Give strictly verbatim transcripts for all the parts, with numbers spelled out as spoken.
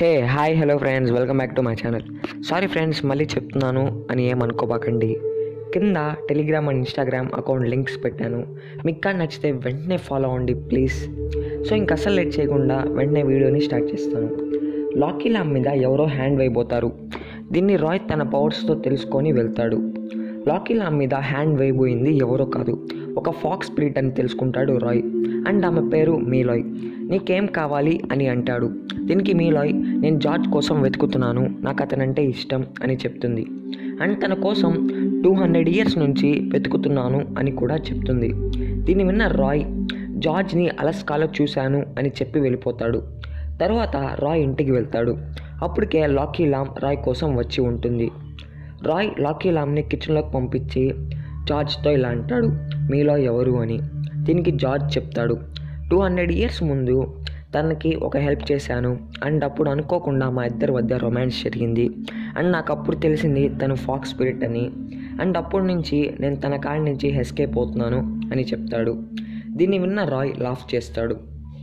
Hey hi hello friends, welcome back to my channel. Sorry friends, మళ్ళీ చెప్తున్నాను అని ఏమనుకోబాకండి. కింద Telegram and Instagram account links పెట్టాను. మీకు కానీ నచ్చితే వెంటనే ఫాలో అవ్వండి ప్లీజ్. సో ఇంక అస్సలు లేట్ చేయకుండా వెంటనే వీడియోని స్టార్ట్ చేస్తాను. లాకీ లామ్ మీద ఎవరో హ్యాండ్ వేయబోతారు. దీన్ని రాయ్ తన పవర్స్తో తెలుసుకొని వెళ్తాడు. లాకీ లామ్ మీద హ్యాండ్ వేయబోయింది ఎవరో కాదు, ఒక ఫాక్స్ స్పిరిట్ అని తెలుసుకుంటాడు రాయ్. అండ్ ఆమె పేరు మీలాయ్. నీకేం కావాలి అని అంటాడు. దీనికి మీలాయ్, నేను జార్జ్ కోసం వెతుకుతున్నాను, నాకు అతనంటే ఇష్టం అని చెప్తుంది. అండ్ తన కోసం టూ హండ్రెడ్ ఇయర్స్ నుంచి వెతుకుతున్నాను అని కూడా చెప్తుంది. దీన్ని విన్న రాయ్, జార్జ్ని అలస్కాలో చూశాను అని చెప్పి వెళ్ళిపోతాడు. తర్వాత రాయ్ ఇంటికి వెళ్తాడు. అప్పటికే లాకీ లామ్ రాయ్ కోసం వచ్చి ఉంటుంది. రాయ్ లాకీ లామ్ని కిచెన్లోకి పంపించి జార్జ్తో ఇలా అంటాడు, మీలాయ్ ఎవరు అని. దీనికి జార్జ్ చెప్తాడు, టూ హండ్రెడ్ ఇయర్స్ ముందు తనకి ఒక హెల్ప్ చేశాను. అండ్ అప్పుడు అనుకోకుండా మా ఇద్దరి మధ్య రొమాన్స్ జరిగింది. అండ్ నాకు అప్పుడు తెలిసింది తను ఫాక్స్ స్పిరిట్ అని. అండ్ అప్పటి నుంచి నేను తన కాడి నుంచి ఎస్కేప్ అవుతున్నాను అని చెప్తాడు. దీన్ని విన్న రాయ్ లాఫ్ చేస్తాడు.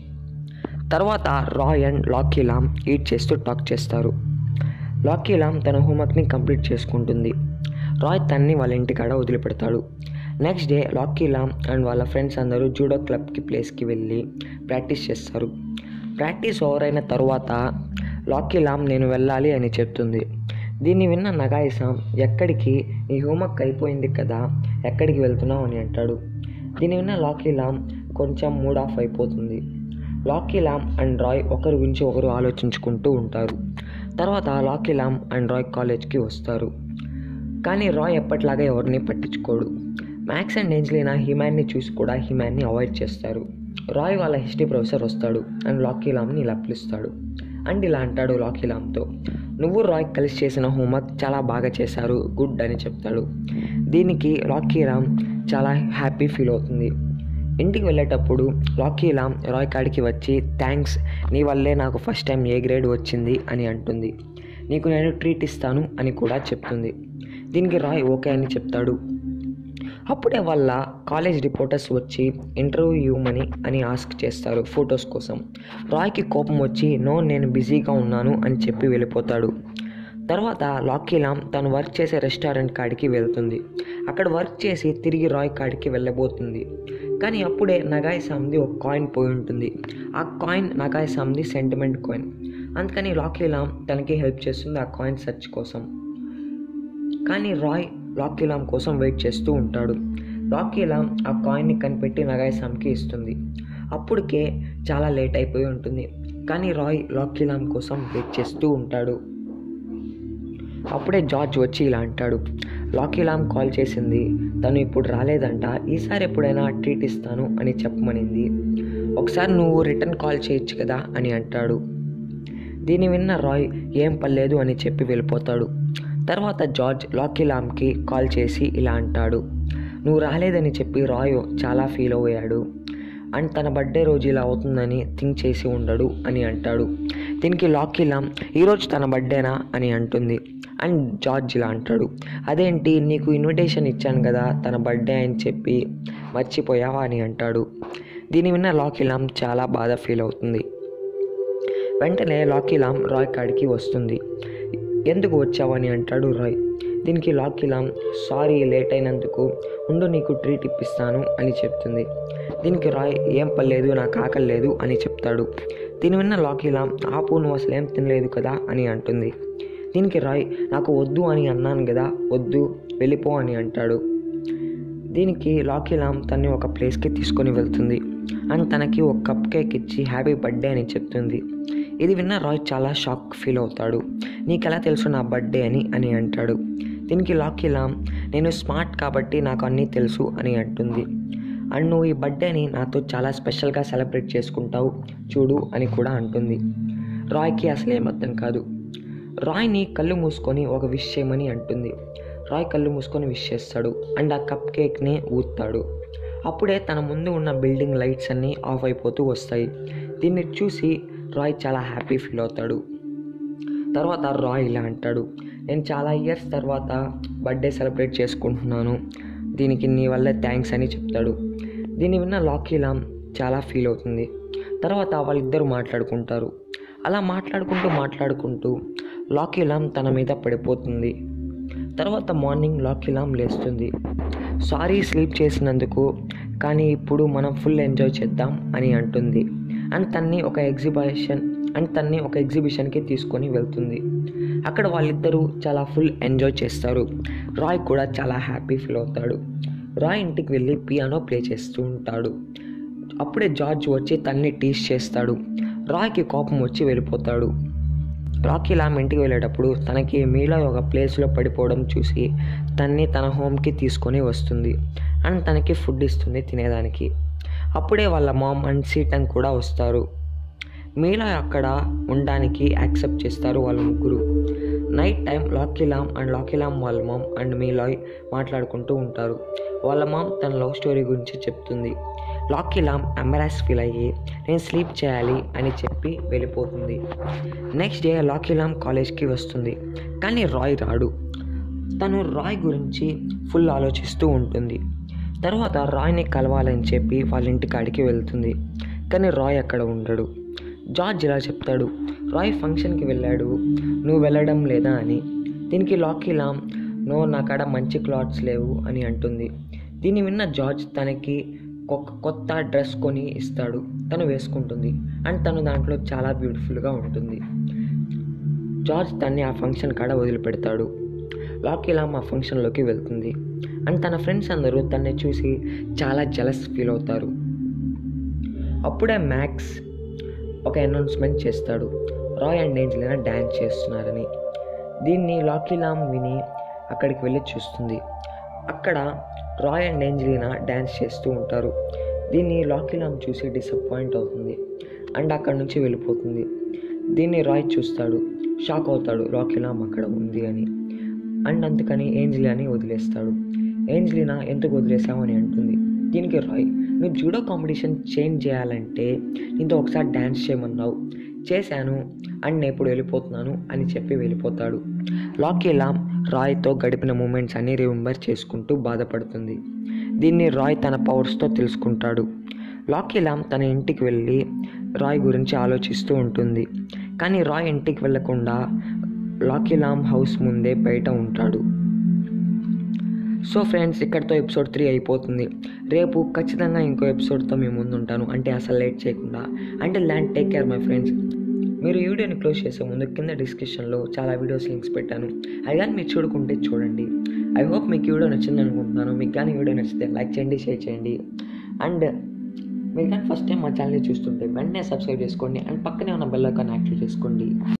తర్వాత Roy and Lucky Lam eat చేస్తూ టాక్ చేస్తారు. లాకీ లామ్ తన హోంవర్క్ని కంప్లీట్ చేసుకుంటుంది. రాయ్ తన్ని వాళ్ళ ఇంటికాడ వదిలిపెడతాడు. Next day Lucky Lam and వాళ్ళ ఫ్రెండ్స్ అందరూ జూడో క్లబ్కి ప్లేస్కి వెళ్ళి ప్రాక్టీస్ చేస్తారు. ప్రాక్టీస్ ఓవర్ అయిన తర్వాత లాకీ లామ్ నేను వెళ్ళాలి అని చెప్తుంది. దీన్ని విన్న నగాయిసాం, ఎక్కడికి, నీ హోంవర్క్ అయిపోయింది కదా, ఎక్కడికి వెళ్తున్నావు అని అంటాడు. దీన్ని విన్న లాకీ లామ్ కొంచెం మూడ్ ఆఫ్ అయిపోతుంది. లాకీ లామ్ అండ్ రాయ్ ఒకరి గురించి ఒకరు ఆలోచించుకుంటూ ఉంటారు. తర్వాత లాకీ లామ్ అండ్ రాయ్ కాలేజ్కి వస్తారు. కానీ రాయ్ ఎప్పటిలాగా ఎవరిని పట్టించుకోడు. మ్యాక్స్ అండ్ ఏంజలినా హిమాన్ని చూసి కూడా హిమాన్ని అవాయిడ్ చేస్తారు. రాయ్ వాళ్ళ హిస్టరీ ప్రొఫెసర్ వస్తాడు అండ్ లాకీ లామ్ని ఇలా పిలుస్తాడు. అండ్ ఇలా అంటాడు లాకీ లామ్తో, నువ్వు రాయ్ కలిసి చేసిన హోంవర్క్ చాలా బాగా చేశారు, గుడ్ అని చెప్తాడు. దీనికి లాకీ లామ్ చాలా హ్యాపీ ఫీల్ అవుతుంది. ఇంటికి వెళ్ళేటప్పుడు లాకీ లామ్ రాయ్ కాడికి వచ్చి, థ్యాంక్స్, నీ వల్లే నాకు ఫస్ట్ టైం ఏ గ్రేడ్ వచ్చింది అని అంటుంది. నీకు నేను ట్రీట్ ఇస్తాను అని కూడా చెప్తుంది. దీనికి రాయ్ ఓకే అని చెప్తాడు. అప్పుడే వాళ్ళ కాలేజ్ రిపోర్టర్స్ వచ్చి ఇంటర్వ్యూ ఇవ్వమని అని ఆస్క్ చేస్తారు ఫొటోస్ కోసం. రాయ్కి కోపం వచ్చి నో, నేను బిజీగా ఉన్నాను అని చెప్పి వెళ్ళిపోతాడు. తర్వాత లాకీ లామ్ తను వర్క్ చేసే రెస్టారెంట్ కాడికి వెళ్తుంది. అక్కడ వర్క్ చేసి తిరిగి రాయ్ కాడికి వెళ్ళబోతుంది. కానీ అప్పుడే నగాయ్ సామ్ది ఒక కాయిన్ పోయి ఉంటుంది. ఆ కాయిన్ నగాయ్ సామ్ది సెంటిమెంట్ కాయిన్. అందుకని లాకీ లామ్ తనకి హెల్ప్ చేస్తుంది ఆ కాయిన్ సెర్చ్ కోసం. కానీ రాయ్ లాకీ లామ్ కోసం వెయిట్ చేస్తూ ఉంటాడు. లాకీ లామ్ ఆ కాయిన్ని కనిపెట్టి నగాయ్ సామ్కి ఇస్తుంది. అప్పటికే చాలా లేట్ అయిపోయి ఉంటుంది. కానీ రాయ్ లాకీ లామ్ కోసం వెయిట్ చేస్తూ ఉంటాడు. అప్పుడే జార్జ్ వచ్చి ఇలా అంటాడు, లాకీ లామ్ కాల్ చేసింది, తను ఇప్పుడు రాలేదంట, ఈసారి ఎప్పుడైనా ట్రీట్ ఇస్తాను అని చెప్పమనింది, ఒకసారి నువ్వు రిటర్న్ కాల్ చేయొచ్చు కదా అని అంటాడు. దీన్ని విన్న రాయ్ ఏం పర్లేదు అని చెప్పి వెళ్ళిపోతాడు. తర్వాత జార్జ్ లాకీ లామ్కి కాల్ చేసి ఇలా అంటాడు, నువ్వు రాలేదని చెప్పి రాయ్ చాలా ఫీల్ అయ్యాడు అండ్ తన బర్త్డే రోజు ఇలా అవుతుందని థింక్ చేసి ఉండడు అని అంటాడు. దీనికి లాకీ లామ్, ఈరోజు తన బర్త్డేనా అని అంటుంది. అండ్ జార్జ్ ఇలా అంటాడు, అదేంటి, నీకు ఇన్విటేషన్ ఇచ్చాను కదా తన బర్త్డే అని చెప్పి, మర్చిపోయావా అని అంటాడు. దీని విన్న లాకీ లామ్ చాలా బాధ ఫీల్ అవుతుంది. వెంటనే లాకీ లామ్ రాయ్ కాడికి వస్తుంది. ఎందుకు వచ్చావని అంటాడు రాయ్. దీనికి లాకీ లామ్, సారీ లేట్ అయినందుకు, ఉండు నీకు ట్రీట్ ఇప్పిస్తాను అని చెప్తుంది. దీనికి రాయ్, ఏం పర్లేదు, నాకు ఆకలి లేదు అని చెప్తాడు. దీని విన్న లాకీ లామ్, ఆపు, నువ్వు అసలు ఏం తినలేదు కదా అని అంటుంది. దీనికి రాయ్, నాకు వద్దు అని అన్నాను కదా, వద్దు, వెళ్ళిపో అని అంటాడు. దీనికి లాకీ లామ్ తన్ని ఒక ప్లేస్కి తీసుకొని వెళ్తుంది అండ్ తనకి ఒక కప్ కేక్ ఇచ్చి హ్యాపీ బర్త్డే అని చెప్తుంది. ఇది విన్న రాయ్ చాలా షాక్ ఫీల్ అవుతాడు. నీకెలా తెలుసు నా బర్త్డే అని అని అంటాడు. దీనికి లాకీ లామ్, నేను స్మార్ట్ కాబట్టి నాకు అన్నీ తెలుసు అని అంటుంది. అండ్ నువ్వు ఈ బర్త్డేని నాతో చాలా స్పెషల్గా సెలబ్రేట్ చేసుకుంటావు చూడు అని కూడా అంటుంది. రాయ్కి అసలు ఏం అర్థం కాదు. రాయ్ని కళ్ళు మూసుకొని ఒక విష్ చేయమని అంటుంది. రాయ్ కళ్ళు మూసుకొని విష్ చేస్తాడు అండ్ ఆ కప్ కేక్ని ఊతాడు. అప్పుడే తన ముందు ఉన్న బిల్డింగ్ లైట్స్ అన్నీ ఆఫ్ అయిపోతూ వస్తాయి. దీన్ని చూసి రాయ్ చాలా హ్యాపీ ఫీల్ అవుతాడు. తర్వాత రాయ్ ఇలా అంటాడు, నేను చాలా ఇయర్స్ తర్వాత బర్త్డే సెలబ్రేట్ చేసుకుంటున్నాను, దీనికి నీ వల్లే థ్యాంక్స్ అని చెప్తాడు. దీన్ని విన్న లాకీ లామ్ చాలా ఫీల్ అవుతుంది. తర్వాత వాళ్ళిద్దరూ మాట్లాడుకుంటారు. అలా మాట్లాడుకుంటూ మాట్లాడుకుంటూ లాకీ లామ్ తన మీద పడిపోతుంది. తర్వాత మార్నింగ్ లాకీ లామ్ లేస్తుంది. సారీ స్లీప్ చేసినందుకు, కానీ ఇప్పుడు మనం ఫుల్ ఎంజాయ్ చేద్దాం అని అంటుంది. అండ్ తన్ని ఒక ఎగ్జిబిషన్ అండ్ తన్ని ఒక ఎగ్జిబిషన్కి తీసుకొని వెళ్తుంది. అక్కడ వాళ్ళిద్దరూ చాలా ఫుల్ ఎంజాయ్ చేస్తారు. రాయ్ కూడా చాలా హ్యాపీ ఫీల్ అవుతాడు. రాయ్ ఇంటికి వెళ్ళి పియానో ప్లే చేస్తూ ఉంటాడు. అప్పుడే జార్జ్ వచ్చి తన్ని టీస్ చేస్తాడు. రాయ్కి కోపం వచ్చి వెళ్ళిపోతాడు. రాకీ లామ్ ఇంటికి వెళ్ళేటప్పుడు తనకి మీలా ఒక ప్లేస్లో పడిపోవడం చూసి తన్ని తన హోమ్కి తీసుకొని వస్తుంది. అండ్ తనకి ఫుడ్ ఇస్తుంది తినేదానికి. అప్పుడే వాళ్ళ మామ్ అండ్ సీటన్ కూడా వస్తారు. మీలా అక్కడ ఉండడానికి యాక్సెప్ట్ చేస్తారు వాళ్ళ ముగ్గురు. Night time Lucky Lam and Lucky Lam వాళ్ళ మామ్ అండ్ మీలాయ్ మాట్లాడుకుంటూ ఉంటారు. వాళ్ళ మామ్ తన లవ్ స్టోరీ గురించి చెప్తుంది. లాకీ లామ్ ఎంబరాస్ ఫీల్ అయ్యి నేను స్లీప్ చేయాలి అని చెప్పి వెళ్ళిపోతుంది. నెక్స్ట్ డే లాకీ లామ్ కాలేజ్కి వస్తుంది, కానీ రాయ్ రాడు. తను రాయ్ గురించి ఫుల్ ఆలోచిస్తూ ఉంటుంది. తర్వాత రాయ్ని కలవాలని చెప్పి వాళ్ళ ఇంటి కాడికి వెళ్తుంది, కానీ రాయ్ అక్కడ ఉండడు. జార్జ్ ఇలా చెప్తాడు, రాయ్ ఫంక్షన్కి వెళ్ళాడు, నువ్వు వెళ్ళడం లేదా అని. దీనికి లాకీ లామ్ నో, నా కాడ మంచి క్లాత్స్ లేవు అని అంటుంది. దీన్ని విన్న జార్జ్ తనకి ఒక కొత్త డ్రెస్ కొని ఇస్తాడు. తను వేసుకుంటుంది అండ్ తను దాంట్లో చాలా బ్యూటిఫుల్గా ఉంటుంది. జార్జ్ తన్ని ఆ ఫంక్షన్ కాడ వదిలిపెడతాడు. లాకీ లామ్ ఆ ఫంక్షన్లోకి వెళ్తుంది అండ్ తన ఫ్రెండ్స్ అందరూ తన్ని చూసి చాలా జెలస్ ఫీల్ అవుతారు. అప్పుడే మ్యాక్స్ ఒక అనౌన్స్మెంట్ చేస్తాడు, రాయ్ అండ్ ఏంజెలినా డ్యాన్స్ చేస్తున్నారని. దీన్ని లాకీ లామ్ విని అక్కడికి వెళ్ళి చూస్తుంది. అక్కడ రాయ్ అండ్ ఏంజెలినా డ్యాన్స్ చేస్తూ ఉంటారు. దీన్ని లాకీ లామ్ చూసి డిసప్పాయింట్ అవుతుంది అండ్ అక్కడి నుంచి వెళ్ళిపోతుంది. దీన్ని రాయ్ చూస్తాడు, షాక్ అవుతాడు లాకీ లామ్ అక్కడ ఉంది అని. అండ్ అందుకని ఏంజెలినాని వదిలేస్తాడు. ఏంజెలినా ఎందుకు వదిలేసావు అని అంటుంది. దీనికి రాయ్, నువ్వు జూడో కాంపిటీషన్ చేంజ్ చేయాలంటే నీతో ఒకసారి డ్యాన్స్ చేయమన్నావు, చేశాను అండ్ నేను ఇప్పుడు వెళ్ళిపోతున్నాను అని చెప్పి వెళ్ళిపోతాడు. లాకీ లామ్ రాయ్తో గడిపిన మూమెంట్స్ అన్నీ రిమెంబర్ చేసుకుంటూ బాధపడుతుంది. దీన్ని రాయ్ తన పవర్స్తో తెలుసుకుంటాడు. లాకీ లామ్ తన ఇంటికి వెళ్ళి రాయ్ గురించి ఆలోచిస్తూ ఉంటుంది, కానీ రాయ్ ఇంటికి వెళ్ళకుండా లాకీ లామ్ హౌస్ ముందే బయట ఉంటాడు. సో ఫ్రెండ్స్, ఇక్కడితో ఎపిసోడ్ త్రీ అయిపోతుంది. రేపు ఖచ్చితంగా ఇంకో ఎపిసోడ్తో మేము ముందు ఉంటాను, అంటే అసలు లేట్ చేయకుండా. అంటే ల్యాండ్ టేక్ కేర్ మై ఫ్రెండ్స్. మీరు ఈ వీడియోని క్లోజ్ చేసే ముందు కింద డిస్క్రిప్షన్లో చాలా వీడియోస్ లింక్స్ పెట్టాను, అవి కానీ మీరు చూడకుంటే చూడండి. ఐ హోప్ మీకు ఈ వీడియో నచ్చింది అనుకుంటున్నాను. మీకు కానీ వీడియో నచ్చితే లైక్ చేయండి, షేర్ చేయండి. అండ్ మీరు కానీ ఫస్ట్ టైం మా ఛానల్ని చూస్తుంటే వెంటనే సబ్స్క్రైబ్ చేసుకోండి అండ్ పక్కనే ఉన్న బెల్ ఐకాన్ యాక్టివేట్ చేసుకోండి.